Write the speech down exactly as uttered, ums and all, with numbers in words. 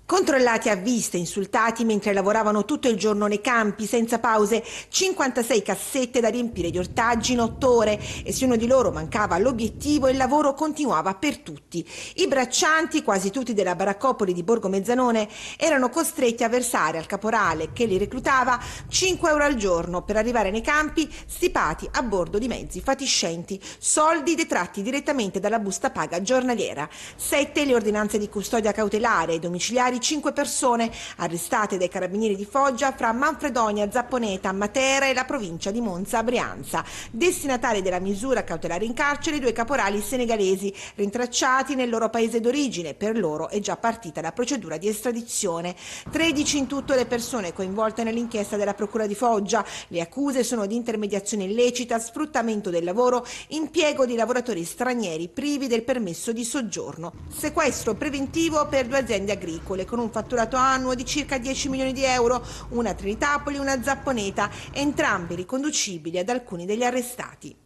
Controllati a vista, insultati mentre lavoravano tutto il giorno nei campi senza pause, cinquantasei cassette da riempire di ortaggi in otto ore e se uno di loro mancava l'obiettivo il lavoro continuava per tutti. I braccianti, quasi tutti della baraccopoli di Borgo Mezzanone, erano costretti a versare al caporale che li reclutava cinque euro al giorno per arrivare nei campi stipati a bordo di mezzi fatiscenti, soldi detratti direttamente dalla busta paga giornaliera. Sette le ordinanze di custodia cautelare e domiciliari cinque persone arrestate dai carabinieri di Foggia fra Manfredonia, Zapponeta, Matera e la provincia di Monza a Brianza. Destinatari della misura cautelare in carcere i due caporali senegalesi rintracciati nel loro paese d'origine. Per loro è già partita la procedura di estradizione. tredici in tutto le persone coinvolte nell'inchiesta della Procura di Foggia. Le accuse sono di intermediazione illecita, sfruttamento del lavoro, impiego di lavoratori stranieri privi del permesso di soggiorno, sequestro preventivo per due aziende agricole con un fatturato annuo di circa dieci milioni di euro, una a Trinitapoli e una a Zapponeta, entrambi riconducibili ad alcuni degli arrestati.